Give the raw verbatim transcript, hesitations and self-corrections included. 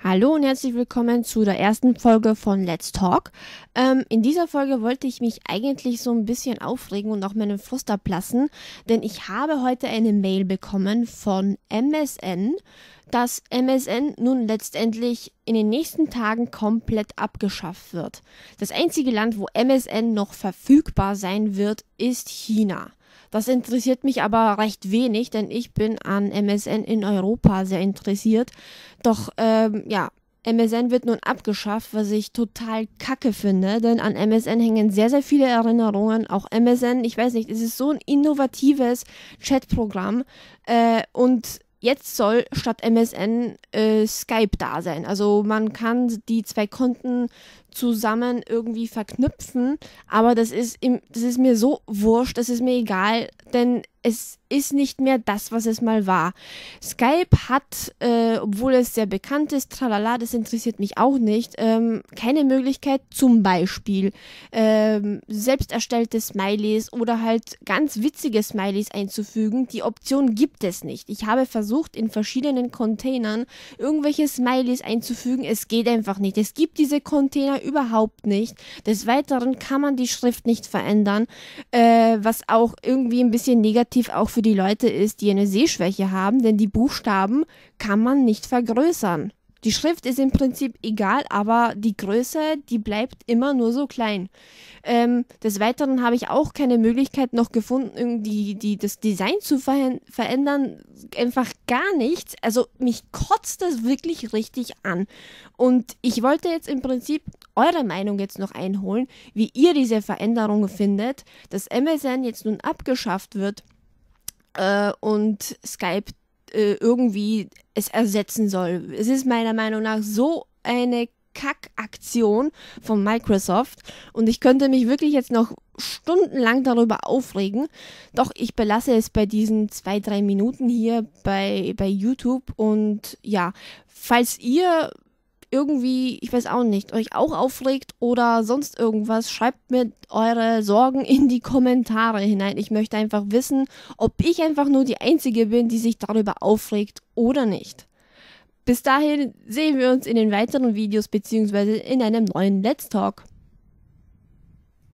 Hallo und herzlich willkommen zu der ersten Folge von Let's Talk. Ähm, in dieser Folge wollte ich mich eigentlich so ein bisschen aufregen und auch meinen Frust ablassen, denn ich habe heute eine Mail bekommen von M S N, dass M S N nun letztendlich in den nächsten Tagen komplett abgeschafft wird. Das einzige Land, wo M S N noch verfügbar sein wird, ist China. Das interessiert mich aber recht wenig, denn ich bin an M S N in Europa sehr interessiert. Doch, ähm, ja, M S N wird nun abgeschafft, was ich total kacke finde, denn an M S N hängen sehr, sehr viele Erinnerungen. Auch M S N, ich weiß nicht, es ist so ein innovatives Chatprogramm äh, und jetzt soll statt M S N äh, Skype da sein. Also man kann die zwei Konten zusammen irgendwie verknüpfen, aber das ist, im, das ist mir so wurscht, das ist mir egal, denn es ist nicht mehr das, was es mal war. Skype hat, äh, obwohl es sehr bekannt ist, tralala, das interessiert mich auch nicht, ähm, keine Möglichkeit, zum Beispiel ähm, selbst erstellte Smileys oder halt ganz witzige Smileys einzufügen. Die Option gibt es nicht. Ich habe versucht, in verschiedenen Containern irgendwelche Smileys einzufügen. Es geht einfach nicht. Es gibt diese Container überhaupt nicht. Des Weiteren kann man die Schrift nicht verändern, äh, was auch irgendwie ein bisschen negativ auch für die Leute ist, die eine Sehschwäche haben, denn die Buchstaben kann man nicht vergrößern. Die Schrift ist im Prinzip egal, aber die Größe, die bleibt immer nur so klein. Ähm, des Weiteren habe ich auch keine Möglichkeit noch gefunden, irgendwie die, das Design zu ver verändern. Einfach gar nichts. Also mich kotzt das wirklich richtig an. Und ich wollte jetzt im Prinzip eure Meinung jetzt noch einholen, wie ihr diese Veränderungen findet, dass M S N jetzt nun abgeschafft wird äh, und Skype äh, irgendwie es ersetzen soll. Es ist meiner Meinung nach so eine Kackaktion von Microsoft und ich könnte mich wirklich jetzt noch stundenlang darüber aufregen, doch ich belasse es bei diesen zwei, drei Minuten hier bei, bei YouTube und ja, falls ihr irgendwie, ich weiß auch nicht, euch auch aufregt oder sonst irgendwas, schreibt mir eure Sorgen in die Kommentare hinein. Ich möchte einfach wissen, ob ich einfach nur die Einzige bin, die sich darüber aufregt oder nicht. Bis dahin sehen wir uns in den weiteren Videos beziehungsweise in einem neuen Let's Talk.